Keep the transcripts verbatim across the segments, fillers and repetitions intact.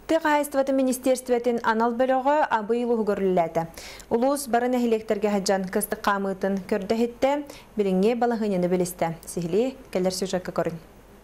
Тыгайстваты министерстветін анал бөлігі абыйлы ғырылләді. Улус барын әхілектерге хаджан кысты қамытын көрді хетті, біліңге балағынені білісті. Сихили кәлер сюжетке көрін.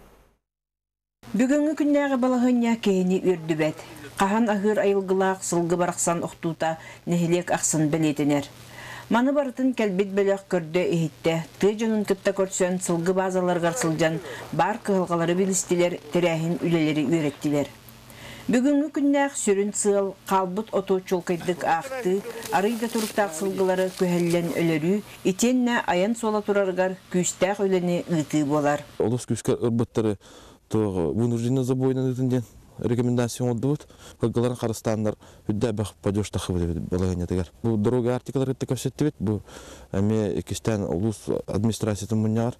Бүгінгі күннәғы балағыня кейіні үрді бәд. Қахан ағыр айылғылақ сылғы барақсан ұқтута нәхілек ақсын білетінер. Маны барытын кәлбет бөлек көрді ехетті. Ты жонын күтті көрсен сылғы базаларғар сылжан бар кығылғалары білістілер, тірәхін үлелері үйреттілер. Бүгінгі күннәқ сүрін сыл, қалбыт оту чолқайдық ақты, арыйда тұрықтақ сылғылары көхеллен өлері, итенне аян сола тұрарғар күстәқ өлені ұйты болар. Олыс күскер ұрбыттары вынужденно забойнан үтінден рекомендацион отдут, кылгаларын қарыстандар үдді бәқ падештақы балағанетігер. Бұл дорога артикалар етті көпсетті бет, бұл әме кестен олыс администрациятын мұнияр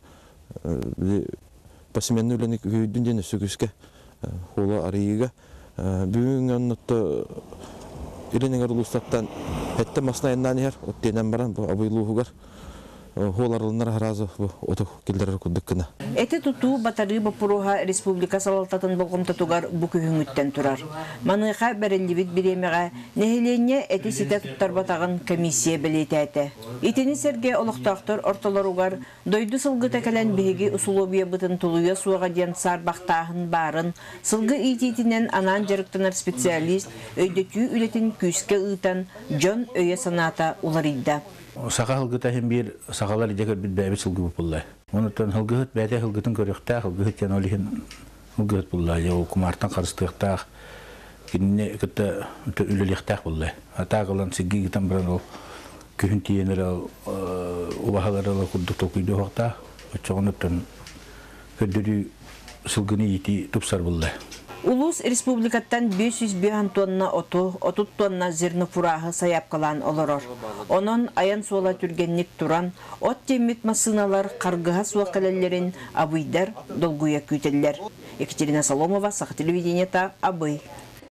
посменні өлені күйдінден сөкіске олы арыйыға. Бүгін өнітті иренеңер ұлыстаттан әтті масынайындан ер, оттенен баран абайлуғығар. Холарлынар харазы оту келдерер күдіккіні. Әті тұту батары бапыруға республика салалтатын болғым тұтуғар бүкігін үттен тұрар. Маныға бәрелівет біремеға нәхелене әті сите тұттар батағын комиссия білеті әті. Итені сәрге олықтақтыр орталаруғар дойды сылғы тәкәлән бейге ұсулобия бұтын тұлуя суаға ден сар бақтағын барын, сылғы итетінен анан жарықтанар специалист өйдетүй үлетін күске ұйтан Джон өйе саната уларыйда. Сақа хылгыта бір сақалар идекер бит бәйбі сылғы бұпыллай. Онытын хылгыт бәйте хылгытын көріқтақ, хылгыт ян олихин хылгыт бұллай. Яу кумартан қарыстықтақ, кеніне күтті үліліктақ бұллай. Атақ олан сиги гитан біран ол күйін тиенер ол ұбағалар ол күрдік толқүйді оқтақ. Өтшоғыныптын көрдірі сылғыны еті тұпсар бұллай. Улус республикаттан бес жүз тонна оту, отут тонна зерні фурағы саяп қалан олырыр. Онын аян суала түргеннік туран, от темет масыналар қарғыға суа қалалерін абыйдар долгуя күйтелер. Екатерина Соломова, Сақы телевидениета, Абый.